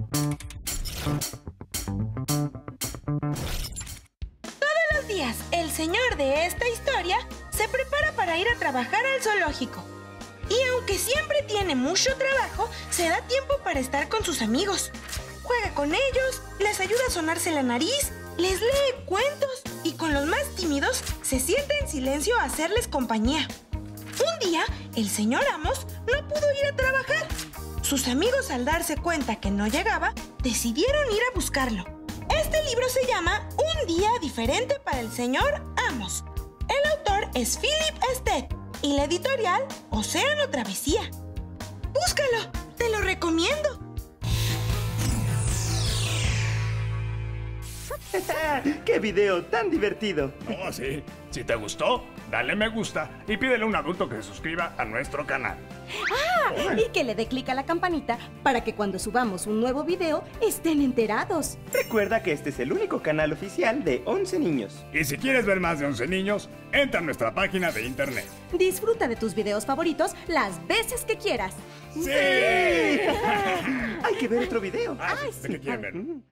Todos los días, el señor de esta historia se prepara para ir a trabajar al zoológico. Y aunque siempre tiene mucho trabajo, se da tiempo para estar con sus amigos. Juega con ellos, les ayuda a sonarse la nariz, les lee cuentos y con los más tímidos se sienta en silencio a hacerles compañía. Un día, el señor Amos no pudo ir a trabajar. Sus amigos, al darse cuenta que no llegaba, decidieron ir a buscarlo. Este libro se llama Un día diferente para el señor Amos. El autor es Philip Stead y la editorial Océano Travesía. ¡Búscalo! ¡Te lo recomiendo! ¡Qué video tan divertido! Oh, sí. Si te gustó, dale me gusta y pídele a un adulto que se suscriba a nuestro canal. Y que le dé clic a la campanita para que cuando subamos un nuevo video estén enterados. Recuerda que este es el único canal oficial de 11 niños. Y si quieres ver más de 11 niños, entra a nuestra página de internet. Disfruta de tus videos favoritos las veces que quieras. ¡Sí! Hay que ver otro video. ¿De qué quieren ver?